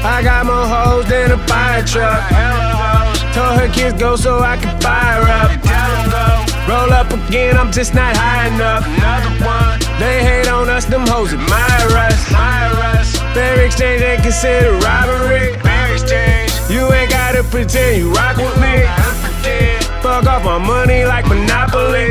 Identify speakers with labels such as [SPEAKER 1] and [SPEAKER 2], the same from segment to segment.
[SPEAKER 1] I got more hoes than a fire truck. Told her kids go so I can fire up. Roll up again, I'm just not high enough. They hate on us, them hoes admire us. Fair exchange ain't considered robbery. You ain't gotta pretend you rock with me. Fuck off my money like Monopoly.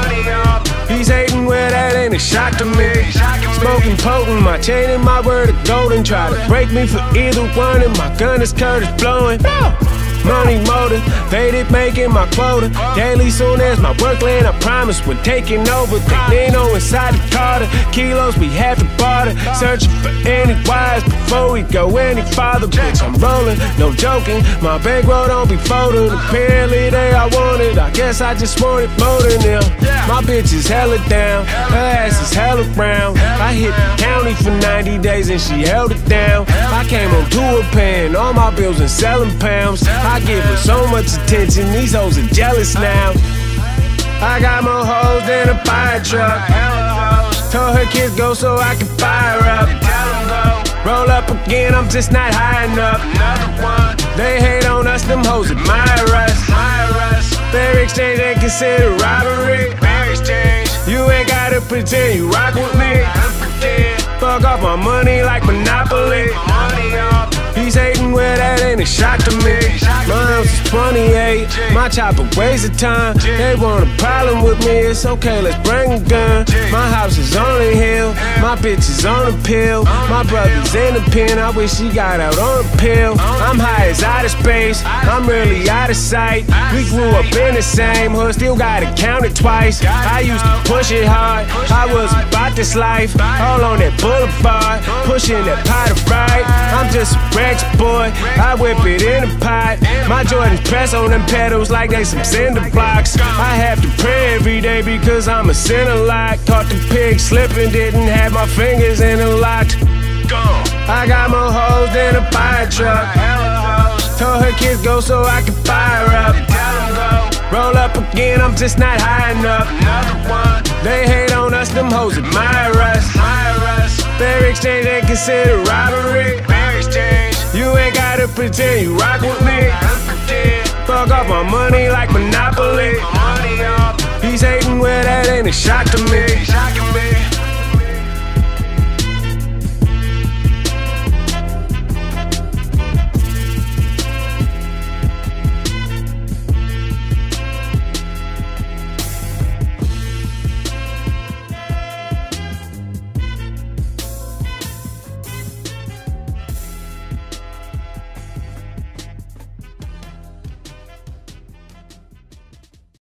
[SPEAKER 1] He's hating where that ain't a shock to me. Smoking potent, my chain and my word of golden. Try to break me for either one, and my gun is Curtis blowing. Money motivated, making my quota daily. Soon as my work land, I promise we're taking over. They know inside the Carter, kilos we have to barter. Searching for any wires before we go any farther. Bitch, I'm rolling, no joking. My bankroll don't be folded. Apparently they all want it. I guess I just want it more than them. My bitch is hella down, her ass is hella brown. I hit the county for 90 days and she held it down. I came on tour paying all my bills and selling pounds. I give her so much attention, these hoes are jealous now. I got more hoes than a fire truck. Told her kids go so I can fire up. Roll up again, I'm just not high enough. They hate on us, them hoes admire us. Fair exchange ain't considered robbery. You ain't gotta pretend you rock with me. Fuck off my money like Monopoly. He's hating where that ain't a shock to me. My house is 28, my chopper waste of time. They want a problem with me, it's okay, let's bring a gun. My house is on the hill, my bitch is on the pill. My brother's in the pen, I wish he got out on a pill. I'm high as outer space, I'm really out of sight. We grew up in the same hood, still gotta count it twice. I used to push it hard, I was about this life. All on that boulevard, pushing that pot of right. I'm just a boy, I whip it in a pot. My Jordans press on them pedals like they some cinder blocks. I have to pray every day because I'm a sinner lot. Caught the pig slipping, didn't have my fingers in a lot. I got more hoes than a fire truck. Told her kids go so I can fire up. Roll up again, I'm just not high enough. They hate on us, them hoes admire us. Fair exchange ain't considered robbery. You ain't gotta pretend you rock with me. Fuck off my money like Monopoly. He's hating where that ain't a shock to me.